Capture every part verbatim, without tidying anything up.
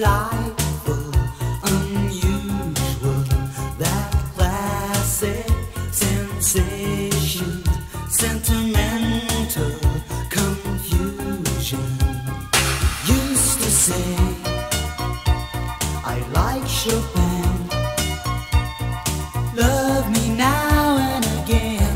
delightful, unusual, that classic sensation, sentimental confusion. Used to say I like Chopin, love me now and again.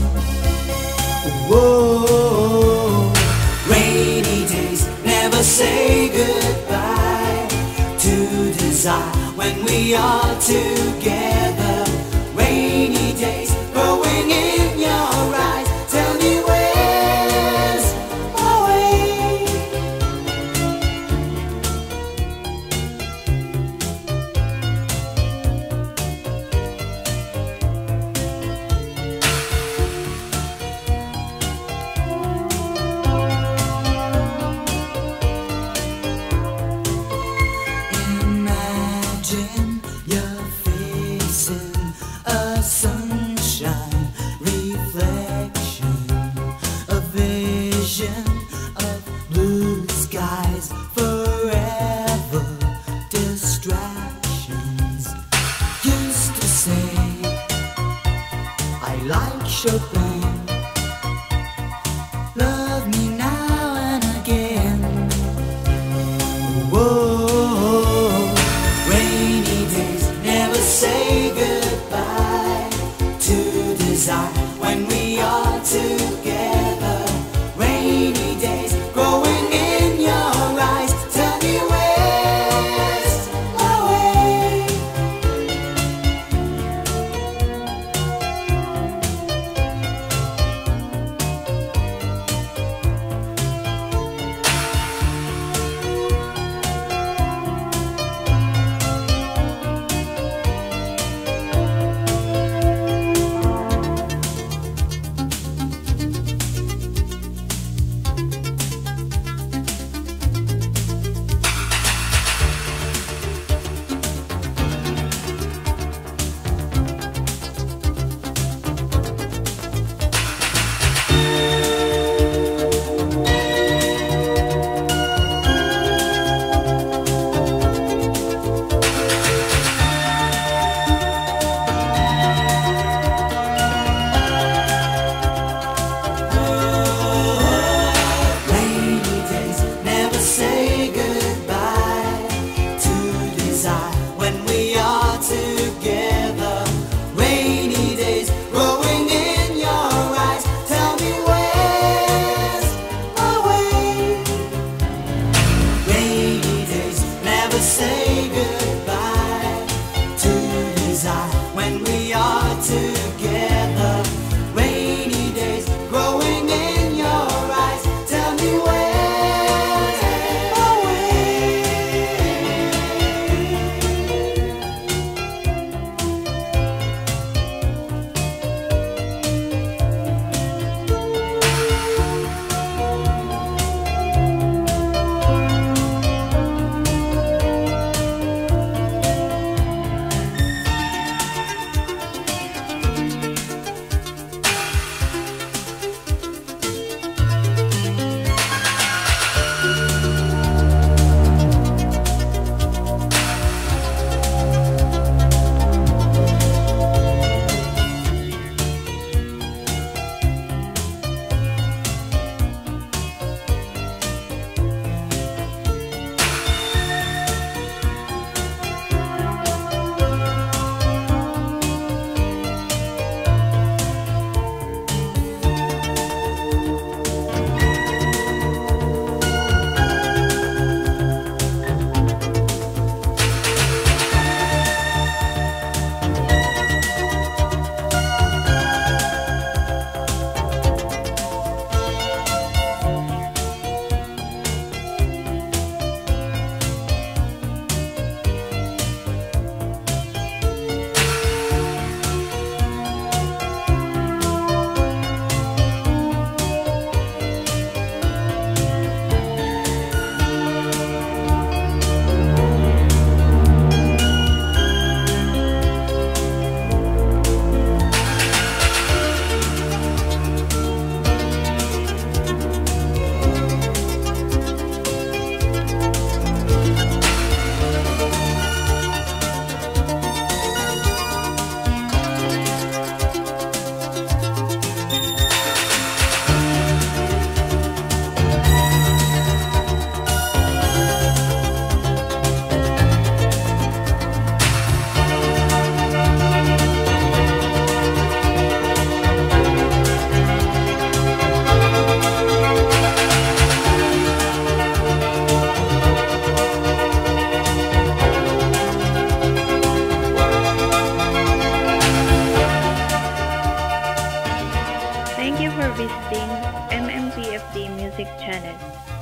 Whoa, rainy days never say goodbye to desire when we are together. Rainy days growing in your eyes, tell me where's my way. Imagine you're facing a sunshine reflection, a vision of blue skies, forever distractions. Used to say I like Chopin, love me now and again. Whoa, rainy days never say goodbye to desire when we are together. Rainy days growing in your eyes, tell me where's my way. Rainy days never say goodbye to desire when we are together. Rainy days growing in your eyes, tell me where's my way. Rainy days never say goodbye to desire when we are together. Rainy days growing in your eyes, tell me where's my way. music channel.